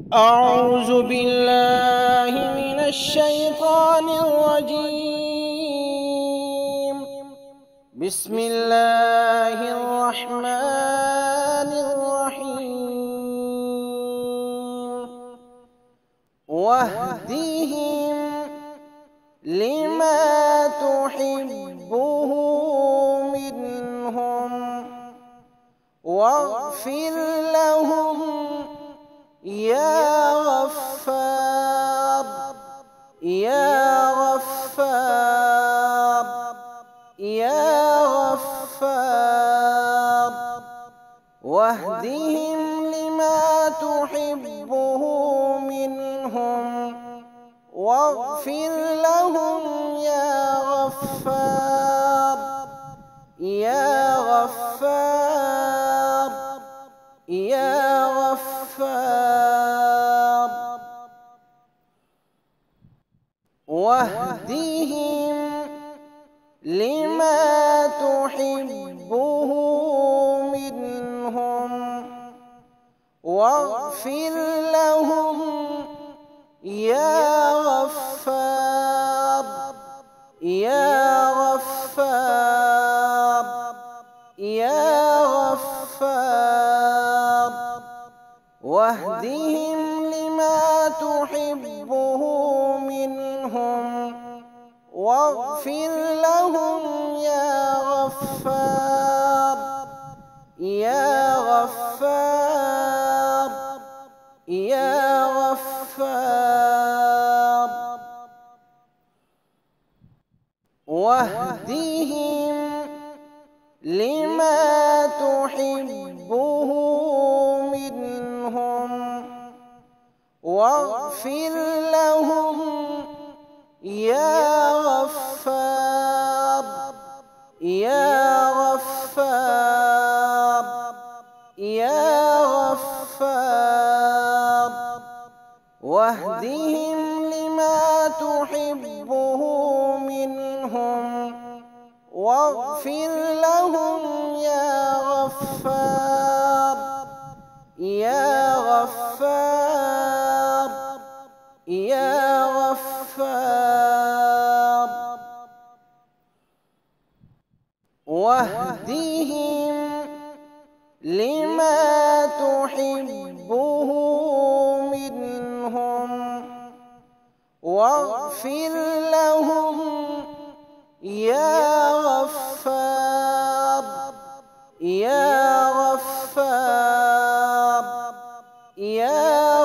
أعوذ بالله من الشيطان الرجيم. بسم الله الرحمن الرحيم. واهدهم لما تحبه منهم واغفر لهم يا غفار يا غفار يا غفار. واهدهم لما تحبه منهم واغفر لهم يا غفار يا غفار يا غفار. واهدهم لما تحبه منهم واغفر لهم يا غفار يا غفار يا غفار. واهدهم لما تحبه منهم واغفر لهم يا غفار يا غفار يا غفار. واهدهم لما تحبه منهم واغفر لهم يا غفار يا غفار يا غفار. واهدهم لما تحبه منهم واغفر لهم يا غفار يا غفار يا غفار. واهدهم لما تحبه منهم واغفر لهم يا غفار يا غفار يا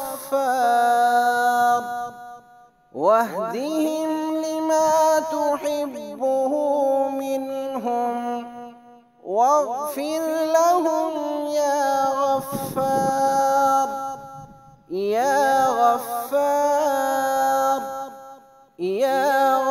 غفار. واهدهم لما تحبه منهم واغفر لهم يا غفار يا غفار يا